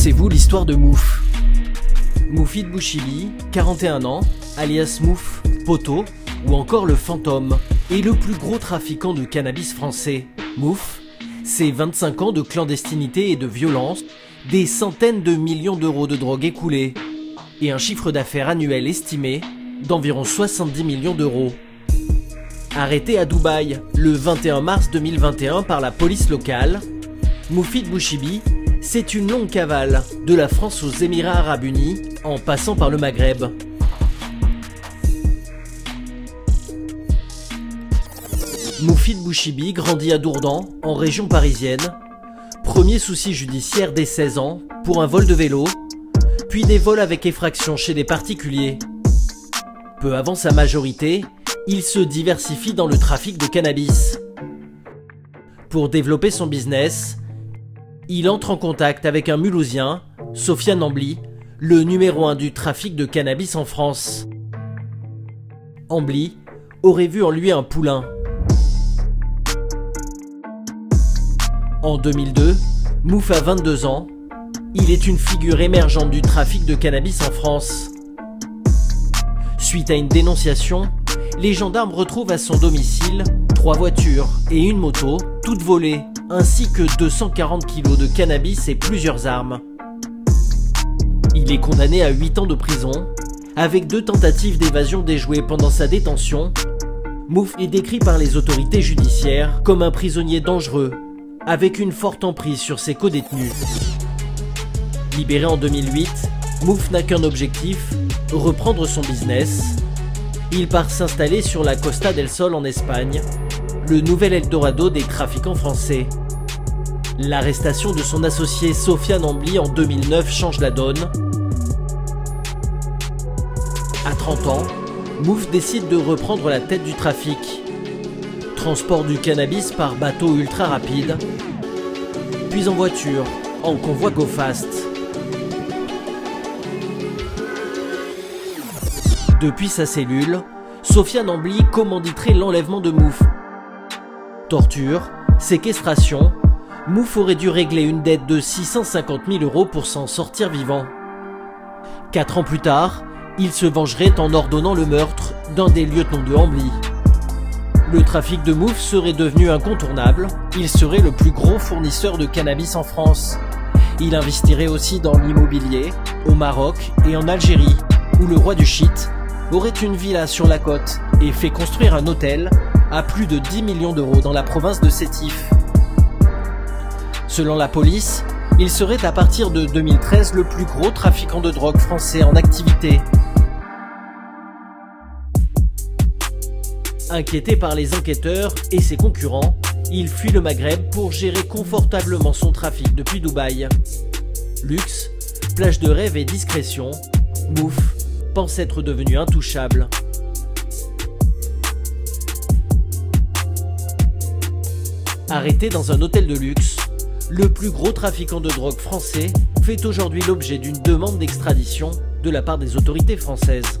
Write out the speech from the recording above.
Connaissez-vous l'histoire de Mouf? Moufid Bouchibi, 41 ans, alias Mouf, Poto, ou encore le Fantôme, est le plus gros trafiquant de cannabis français. Mouf, c'est 25 ans de clandestinité et de violence, des centaines de millions d'euros de drogue écoulée, et un chiffre d'affaires annuel estimé d'environ 70 millions d'euros. Arrêté à Dubaï le 21 mars 2021 par la police locale, Moufid Bouchibi, c'est une longue cavale, de la France aux Émirats Arabes Unis, en passant par le Maghreb. Moufid Bouchibi grandit à Dourdan, en région parisienne. Premier souci judiciaire dès 16 ans, pour un vol de vélo, puis des vols avec effraction chez des particuliers. Peu avant sa majorité, il se diversifie dans le trafic de cannabis. Pour développer son business, il entre en contact avec un Mulhousien, Sofiane Ambly, le numéro 1 du trafic de cannabis en France. Ambly aurait vu en lui un poulain. En 2002, Mouf a 22 ans. Il est une figure émergente du trafic de cannabis en France. Suite à une dénonciation, les gendarmes retrouvent à son domicile 3 voitures et une moto, toutes volées, ainsi que 240 kg de cannabis et plusieurs armes. Il est condamné à 8 ans de prison, avec 2 tentatives d'évasion déjouées pendant sa détention. Mouf est décrit par les autorités judiciaires comme un prisonnier dangereux, avec une forte emprise sur ses codétenus. Libéré en 2008, Mouf n'a qu'un objectif, reprendre son business. Il part s'installer sur la Costa del Sol en Espagne, le nouvel Eldorado des trafiquants français. L'arrestation de son associé Sofiane Ambly en 2009 change la donne. À 30 ans, Mouf décide de reprendre la tête du trafic. Transport du cannabis par bateau ultra rapide, puis en voiture, en convoi Go Fast. Depuis sa cellule, Sofiane Ambly commanditerait l'enlèvement de Mouf. Torture, séquestration, Mouf aurait dû régler une dette de 650 000 € pour s'en sortir vivant. 4 ans plus tard, il se vengerait en ordonnant le meurtre d'un des lieutenants de Ambly. Le trafic de Mouf serait devenu incontournable, il serait le plus gros fournisseur de cannabis en France. Il investirait aussi dans l'immobilier, au Maroc et en Algérie, où le roi du shit aurait une villa sur la côte et fait construire un hôtel à plus de 10 millions d'euros dans la province de Sétif. Selon la police, il serait à partir de 2013 le plus gros trafiquant de drogue français en activité. Inquiété par les enquêteurs et ses concurrents, il fuit le Maghreb pour gérer confortablement son trafic depuis Dubaï. Luxe, plage de rêve et discrétion, Mouf pense être devenu intouchable. Arrêté dans un hôtel de luxe, le plus gros trafiquant de drogue français fait aujourd'hui l'objet d'une demande d'extradition de la part des autorités françaises.